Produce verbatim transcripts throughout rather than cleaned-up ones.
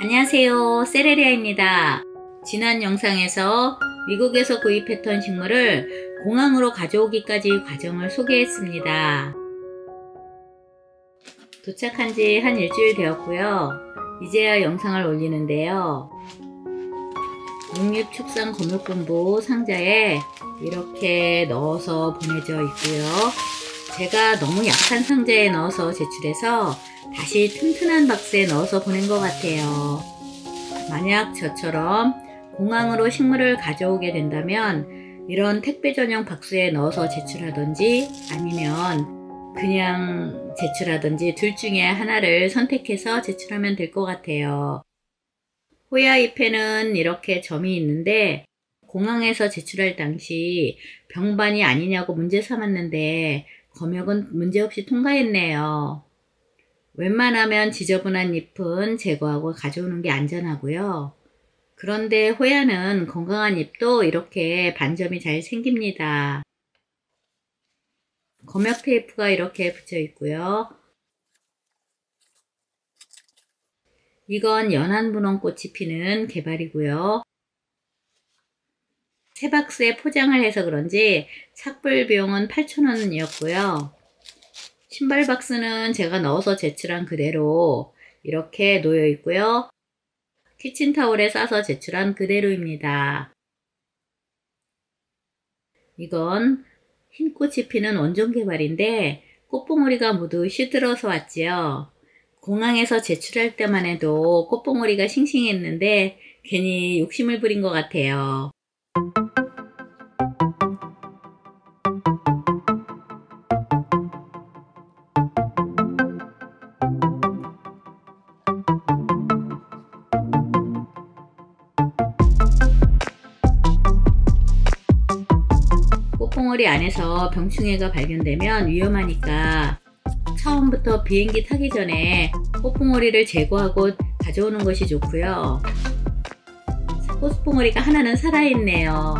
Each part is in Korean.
안녕하세요, 세레리아입니다. 지난 영상에서 미국에서 구입했던 식물을 공항으로 가져오기까지 과정을 소개했습니다. 도착한 지 한 일주일 되었고요. 이제야 영상을 올리는데요. 농립축산검역본부 상자에 이렇게 넣어서 보내져 있고요. 제가 너무 약한 상자에 넣어서 제출해서 다시 튼튼한 박스에 넣어서 보낸 것 같아요. 만약 저처럼 공항으로 식물을 가져오게 된다면 이런 택배 전용 박스에 넣어서 제출하든지 아니면 그냥 제출하든지 둘 중에 하나를 선택해서 제출하면 될 것 같아요. 호야 잎에는 이렇게 점이 있는데 공항에서 제출할 당시 병반이 아니냐고 문제 삼았는데 검역은 문제없이 통과했네요. 웬만하면 지저분한 잎은 제거하고 가져오는 게 안전하고요. 그런데 호야는 건강한 잎도 이렇게 반점이 잘 생깁니다. 검역 테이프가 이렇게 붙여 있고요. 이건 연한 분홍꽃이 피는 개발이고요. 새 박스에 포장을 해서 그런지 착불 비용은 팔천 원이었고요. 신발 박스는 제가 넣어서 제출한 그대로 이렇게 놓여 있고요. 키친타올에 싸서 제출한 그대로입니다. 이건 흰 꽃이 피는 원종 개발인데 꽃봉오리가 모두 시들어서 왔지요. 공항에서 제출할 때만 해도 꽃봉오리가 싱싱했는데 괜히 욕심을 부린 것 같아요. 꽃봉오리 안에서 병충해가 발견되면 위험하니까 처음부터 비행기 타기 전에 꽃봉오리를 제거하고 가져오는 것이 좋고요. 꽃봉오리가 하나는 살아있네요.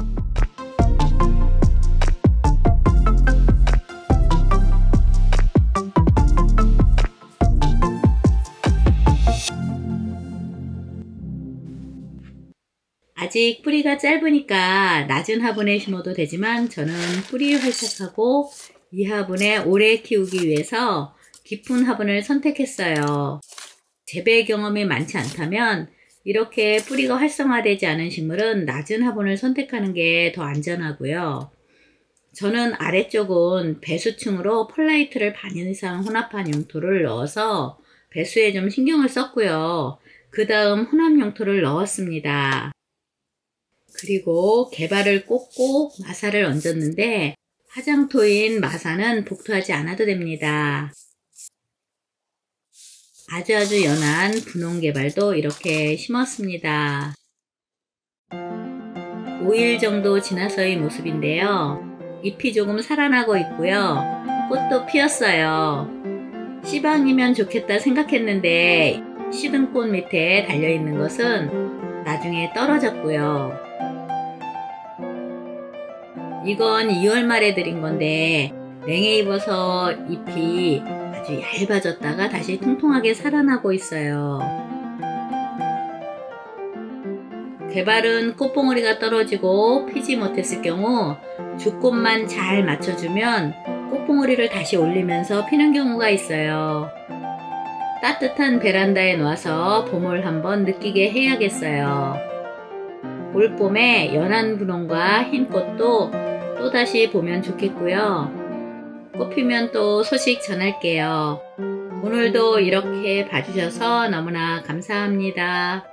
아직 뿌리가 짧으니까 낮은 화분에 심어도 되지만 저는 뿌리 활착하고 이 화분에 오래 키우기 위해서 깊은 화분을 선택했어요. 재배 경험이 많지 않다면 이렇게 뿌리가 활성화되지 않은 식물은 낮은 화분을 선택하는 게 더 안전하고요. 저는 아래쪽은 배수층으로 펄라이트를 반 이상 혼합한 용토를 넣어서 배수에 좀 신경을 썼고요. 그 다음 혼합 용토를 넣었습니다. 그리고 개발을 꽂고 마사를 얹었는데 화장토인 마사는 복토하지 않아도 됩니다. 아주 아주 연한 분홍 개발도 이렇게 심었습니다. 오 일 정도 지나서의 모습인데요. 잎이 조금 살아나고 있고요. 꽃도 피었어요. 씨방이면 좋겠다 생각했는데 시든 꽃 밑에 달려있는 것은 나중에 떨어졌고요. 이건 이월 말에 들인 건데 냉해 입어서 잎이 아주 얇아졌다가 다시 통통하게 살아나고 있어요. 개발은 꽃봉오리가 떨어지고 피지 못했을 경우 주꽃만 잘 맞춰주면 꽃봉오리를 다시 올리면서 피는 경우가 있어요. 따뜻한 베란다에 놓아서 봄을 한번 느끼게 해야겠어요. 올봄에 연한 분홍과 흰 꽃도 또다시 보면 좋겠고요. 꽃피면 또 소식 전할게요. 오늘도 이렇게 봐주셔서 너무나 감사합니다.